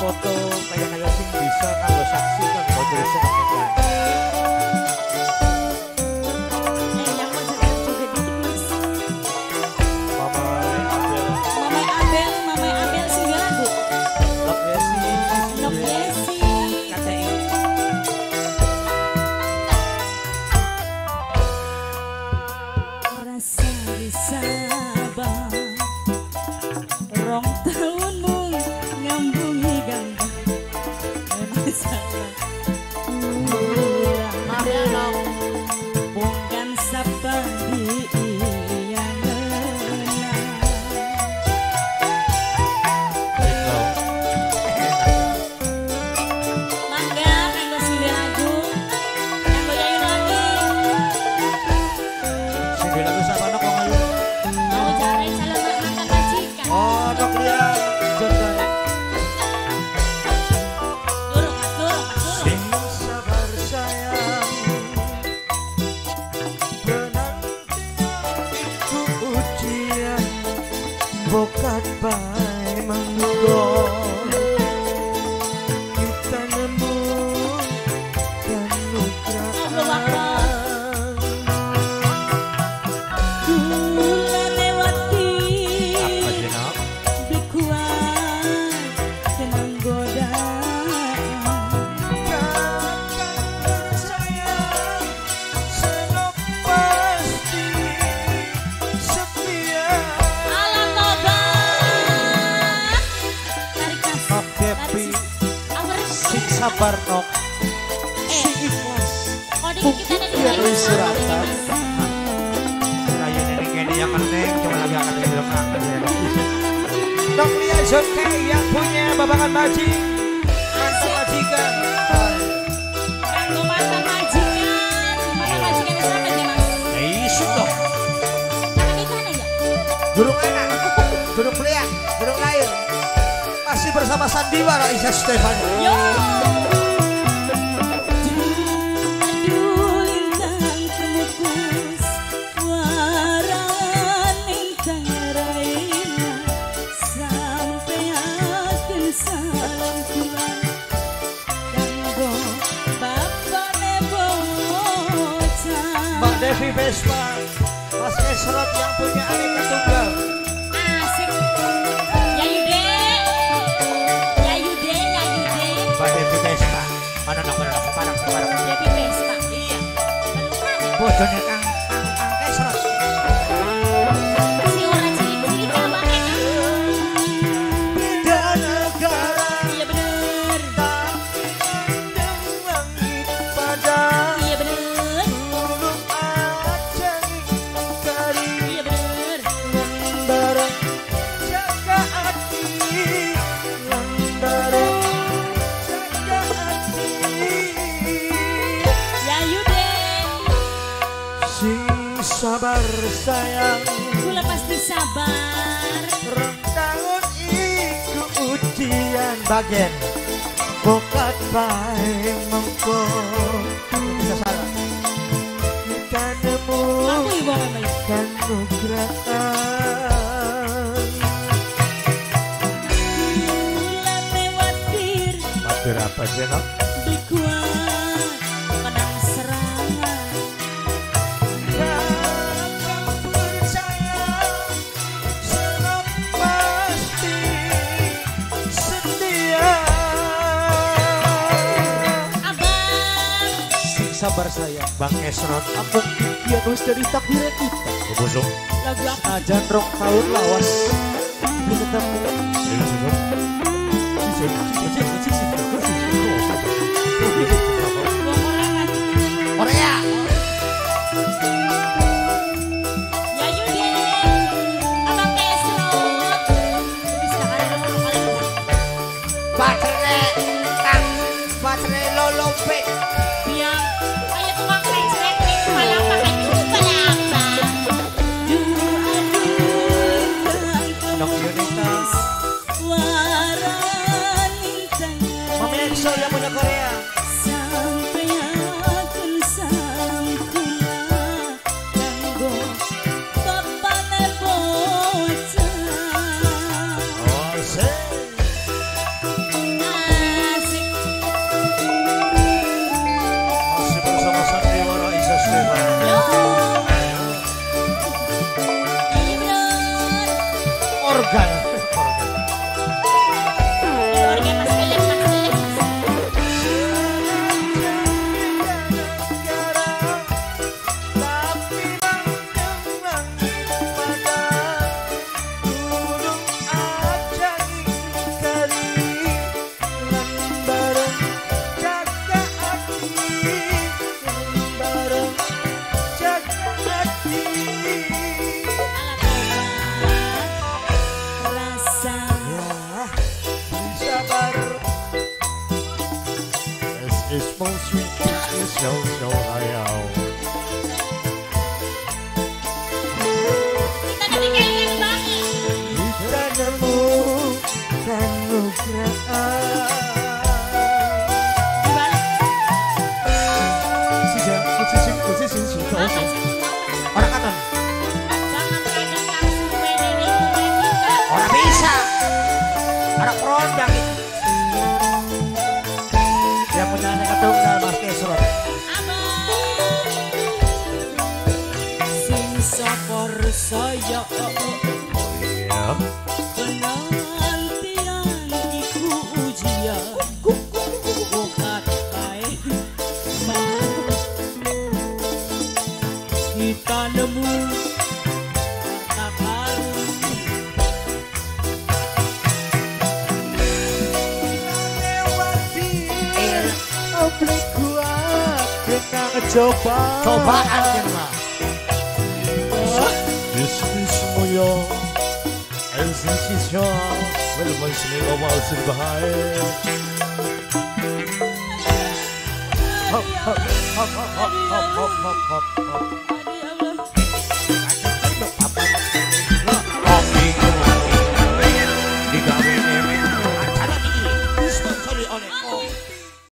foto kayak sing bisa kanggo saksi kanggo tulis senengan. Yang mau joget joget dikit mas. Mamai Abel. Mamai Abel sing lagu. Nok Yesi. Nok Yesi. KTI. Rasa disabar. Rong tahunmu ngambungi gambang. Salah. Bukan seperti yang menang. Mangga kanggo sing lagu, kanggo Yayu lagi. Sing lagu sama nok wong ayu. Mau cari calon mantan majikan. Oh, nok dia. Jodoh. Turun mas, turun mas, turun. Sing sabar sayang. Penantian ku ujian bokat bae manggo. Kita nemu kanugrahan. Kula lewati. Apa jenok? Bikuan tenang godaan. Kakak sayang, senok pasti setia. Alam nobat. Tarik mas. Nok Depi, sing sabar nok, sing ikhlas. Kode kita ada di Iya Yayu. tulis suratan. Kayu nenek ini yang keneng, cuma lagi akan belok angkat ya nok. Nok Lia Zonke yang punya babangan majing, mantan majikan. Kanggo mantan majikan. Mantan majikannya siapa nih mas? Isu dong. Kakak kita ada nggak? Burung anak, burung peliak, burung lain. Masih bersama Sandiwara Isa Stefani. Yo. Aduh lintang temukus waran lintang raina sampai akan salam kula kanggo bapane bocah. Mbak Devi Vespa, Mas Esrot yang punya aneka tunggal. Asik. Yayu dek. Yayu dek, Yayu dek. Mbak Devi Vespa, mana nok parang sekarang. Devi Vespa. Iya. Bojone Kang Esrot. Si orang cilik-cilik kalau pakai kan. Beda negara, Iya bener. tapi langit pada Iya bener. gunung Aceh kari Iya bener. bareng jaga hati, bareng jaga hati. Yayu dek. Sing sabar sayang, Kula pasti sabar. rentangan iku ujian bagian bokat bae mengko. Bisa salah. Kita nemu Aku ibu apa ya? kanugrahan. Kula lewatir Matur apa sih nok? dikuat kenang serangan. Kakak percaya senang pasti setia. Abang. Sing sabar saya, Bang Esrot. Ampun kikian wis dari takdir kita. Busuk. Lagu apa? Ajan rok tahun lawas. Bisa ketemu. Gomorangan. Korea. Yayu dek. Abang Kesrot. Bisa kali lo. Baterai Kang, baterai lolope. Biar kayak tukang krecek-krecek malah pakai juga lah abang. Nok Yunita. Waran lintang Mami Exo yang punya Korea. sampai akan salam kula kanggo bapane bocah. Oh, sih. 一风吹，一小小海洋。 Kita nemu kenugraan. Orang katon. Orang bisa. Orang perondang itu. Yang punya anak tunggal Mas Kesrot. Sing sapor saya Ya. penantian iku ujian bukat kae kita nemu harta karun Oblik kuat kita ngecoba. Cobaan yang mah. Bisnis moyo. Insistisyon. Walaupun seminggu mau berbahaya. Hop hop hop hop hop hop hop hop hop.